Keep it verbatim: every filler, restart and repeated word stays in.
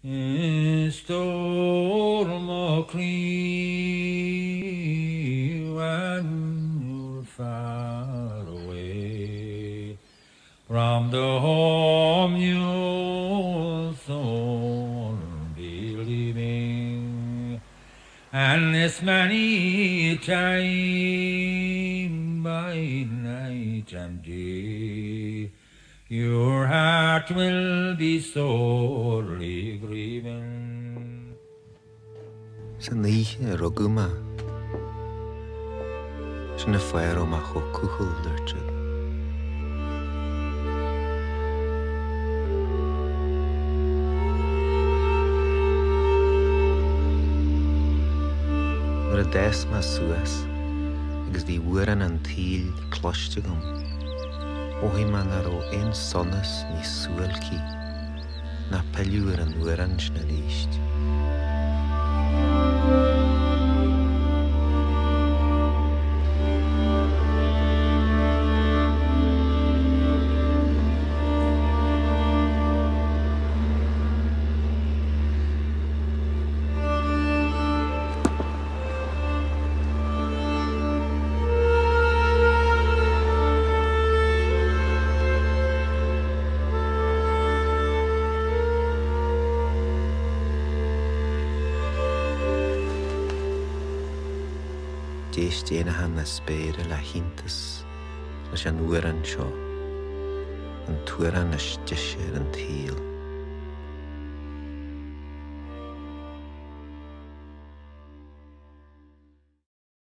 storm of cream when you're far away from the home you'll so believing, and this many time by night and day your heart will be sorely grieving. Sanliche roguma, shna fire ma ho kuhulderche. Nur a des ma suas, agus vi wuran an thiel klostigum. Ohi man ar o ein sonnes ni suelki, na peliur an wuran na licht. Deist Ceannabhain na spéire le hintas leis an uair an seo, an tuair an isteise ar an thiel.